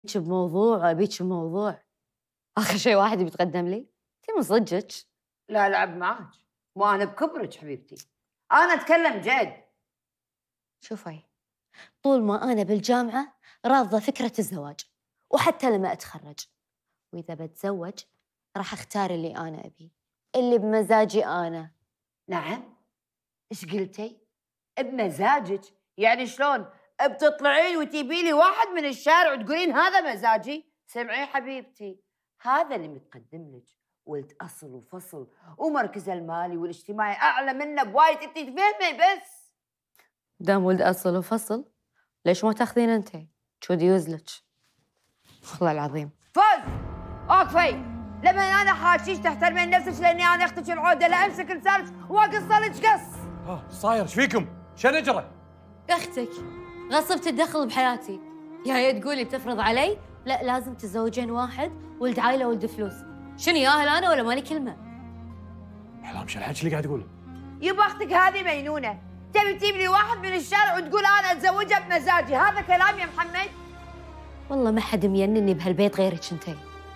أبيك بموضوع أبيك بموضوع. آخر شيء واحد بيتقدم لي؟ أنتِ من صدقك؟ لا ألعب معاك، مو أنا بكبرك حبيبتي، أنا أتكلم جد. شوفي، طول ما أنا بالجامعة رافضة فكرة الزواج، وحتى لما أتخرج، وإذا بتزوج راح أختار اللي أنا أبيه، اللي بمزاجي أنا. نعم؟ إيش قلتي؟ بمزاجك؟ يعني شلون؟ بتطلعين وتجيبي لي واحد من الشارع وتقولين هذا مزاجي؟ سمعي حبيبتي، هذا اللي متقدم لك ولد أصل وفصل ومركزه المالي والاجتماعي أعلى منه بوايد، أنت تفهمي بس. دام ولد أصل وفصل، ليش ما تاخذين أنتِ؟ شو ديوزلك؟ والله العظيم. فوز، اوقفي، لما انا حاشيش تحترمين نفسك لاني انا اختك العوده لا امسك لسانك واقص لك قص. ايش صاير؟ ايش فيكم؟ شنو نجرة؟ أختك غصب تتدخل بحياتي، يا تقولي بتفرض علي؟ لا لازم تتزوجين واحد ولد عائلة ولد فلوس. شنو ياهل أنا ولا مالي كلمة؟ احلام شو الحكي اللي قاعد تقوله؟ يبا اختك هذه مجنونه، تبي تجيب لي واحد من الشارع وتقول انا اتزوجها بمزاجي، هذا كلام يا محمد؟ والله ما حد مينني بهالبيت غيرك انتي.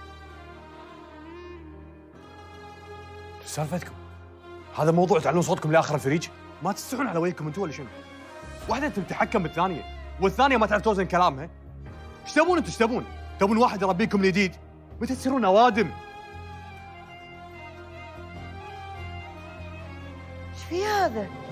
شو سالفتكم؟ هذا موضوع تعلون صوتكم لاخر الفريج؟ ما تستحون على وجهكم انتم ولا شنو؟ واحدة تبي تتحكم بالثانية، والثانية ما تعرف توزن كلامها. ايش تبون انتم؟ ايش تبون؟ تبون واحد يربيكم الجديد؟ متى تصيرون اوادم؟ ايش في هذا؟